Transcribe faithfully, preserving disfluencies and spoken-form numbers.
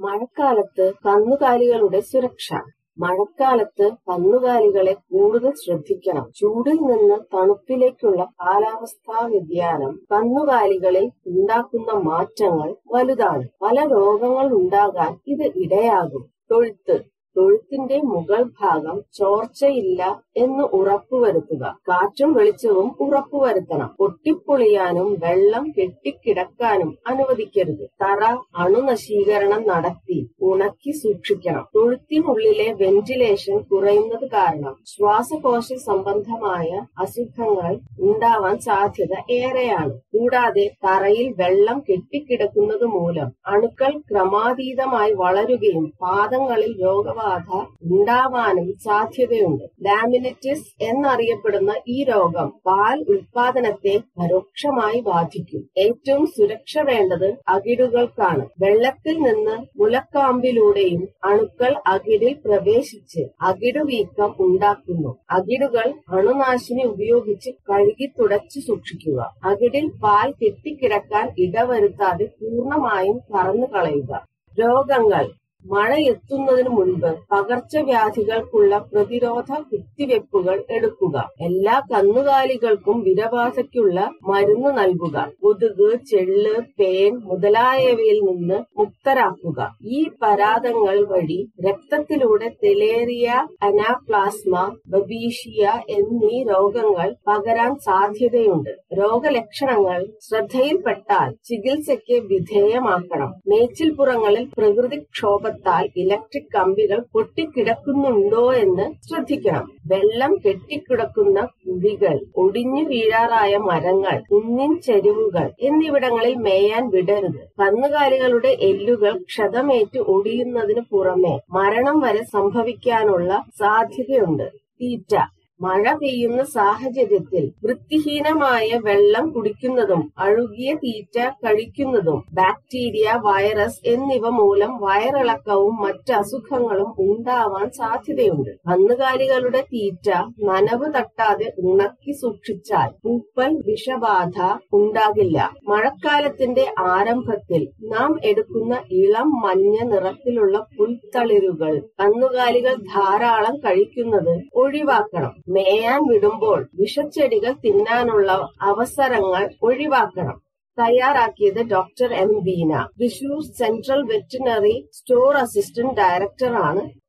മഴക്കാലത്ത് കന്നുകാലികളുടെ സുരക്ഷ. മഴക്കാലത്ത് കന്നുകാലികളെ കൂടുതൽ ശ്രദ്ധിക്കണം. ചൂടിൽ നിന്ന് തണുപ്പിലേക്കുള്ള കാലാവസ്ഥാ വ്യതിയാനം കന്നുകാലികളിൽ ഉണ്ടാക്കുന്ന മാറ്റങ്ങൾ വലുതാണ്. പല രോഗങ്ങൾ ഉണ്ടാകാൻ ഇത് ഇടയാകും. തൊഴുത്ത് തൊഴുത്തിന്റെ മുകൾ ഭാഗം ചോർച്ചയില്ല എന്ന് ഉറപ്പുവരുത്തുക. കാറ്റും വെളിച്ചവും ഉറപ്പുവരുത്തണം. പൊട്ടിപ്പൊളിയാനും വെള്ളം കെട്ടിക്കിടക്കാനും അനുവദിക്കരുത്. തറ അണുനശീകരണം നടത്തി ഉണക്കി സൂക്ഷിക്കണം. തൊഴുത്തിനുള്ളിലെ വെന്റിലേഷൻ കുറയുന്നത് കാരണം ശ്വാസകോശ സംബന്ധമായ അസുഖങ്ങൾ ഉണ്ടാവാൻ സാധ്യത ഏറെയാണ്. കൂടാതെ തറയിൽ വെള്ളം കെട്ടിക്കിടക്കുന്നത് മൂലം അണുക്കൾ ക്രമാതീതമായി വളരുകയും പാദങ്ങളിൽ രോഗബാധ ഉണ്ടാവാനും സാധ്യതയുണ്ട്. ലാമിനിറ്റിസ് എന്നറിയപ്പെടുന്ന ഈ രോഗം പാൽ ഉൽപാദനത്തെ പരോക്ഷമായി ബാധിക്കും. ഏറ്റവും സുരക്ഷ വേണ്ടത് അകിടുകൾക്കാണ്. വെള്ളത്തിൽ നിന്ന് മുലക്കാമ്പിലൂടെയും അണുക്കൾ അകിടിൽ പ്രവേശിച്ച് അകിടുവീക്കം ഉണ്ടാക്കുന്നു. അകിടുകൾ അണുനാശിനി ഉപയോഗിച്ച് കഴുകി തുടച്ചു സൂക്ഷിക്കുക. അകിടിൽ പാൽ കെട്ടിക്കിടക്കാൻ ഇടവരുത്താതെ പൂർണ്ണമായും കറന്നു കളയുക. രോഗങ്ങൾ. മഴ എത്തുന്നതിനു മുൻപ് പകർച്ചവ്യാധികൾക്കുള്ള പ്രതിരോധ കുത്തിവെപ്പുകൾ എടുക്കുക. എല്ലാ കന്നുകാലികൾക്കും വിരബാധയ്ക്കുള്ള മരുന്ന് നൽകുക. കൊതുക്, ചെള്ള്, പേൻ മുതലായവയിൽ നിന്ന് മുക്തരാക്കുക. ഈ പരാതങ്ങൾ വഴി രക്തത്തിലൂടെ തെലേറിയ, അനാപ്ലാസ്മ, ബബീഷിയ എന്നീ രോഗങ്ങൾ പകരാൻ സാധ്യതയുണ്ട്. രോഗലക്ഷണങ്ങൾ ശ്രദ്ധയിൽപ്പെട്ടാൽ ചികിത്സയ്ക്ക് വിധേയമാക്കണം. മേച്ചിൽപ്പുറങ്ങളിൽ പ്രകൃതിക്ഷോഭ ഇലക്ട്രിക് കമ്പികൾ പൊട്ടിക്കിടക്കുന്നുണ്ടോ എന്ന് ശ്രദ്ധിക്കണം. വെള്ളം കെട്ടിക്കിടക്കുന്ന കുഴികൾ, ഒടിഞ്ഞു വീഴാറായ മരങ്ങൾ, കുന്നിൻ ചെരിവുകൾ എന്നിവിടങ്ങളിൽ മേയാൻ വിടരുത്. കന്നുകാലികളുടെ എല്ലുകൾ ക്ഷതമേറ്റ് ഒടിയുന്നതിന് പുറമെ മരണം വരെ സംഭവിക്കാനുള്ള സാധ്യതയുണ്ട്. തീറ്റ. മഴ പെയ്യുന്ന സാഹചര്യത്തിൽ വൃത്തിഹീനമായ വെള്ളം കുടിക്കുന്നതും അഴുകിയ തീറ്റ കഴിക്കുന്നതും ബാക്ടീരിയ, വൈറസ് എന്നിവ മൂലം വയറിളക്കവും മറ്റ് അസുഖങ്ങളും ഉണ്ടാവാൻ സാധ്യതയുണ്ട്. കന്നുകാലികളുടെ തീറ്റ നനവ് തട്ടാതെ ഉണക്കി സൂക്ഷിച്ചാൽ പൂപ്പൽ, വിഷബാധ ഉണ്ടാകില്ല. മഴക്കാലത്തിന്റെ ആരംഭത്തിൽ നാം എടുക്കുന്ന ഇളം മഞ്ഞ നിറത്തിലുള്ള പുൽത്തളിരുകൾ കന്നുകാലികൾ ധാരാളം കഴിക്കുന്നത് ഒഴിവാക്കണം. മേയാൻ വിടുമ്പോൾ വിഷച്ചെടികൾ തിന്നാനുള്ള അവസരങ്ങൾ ഒഴിവാക്കണം. തയ്യാറാക്കിയത് doctor M Beena, Thrissur central veterinary store assistant ഡയറക്ടറാണ്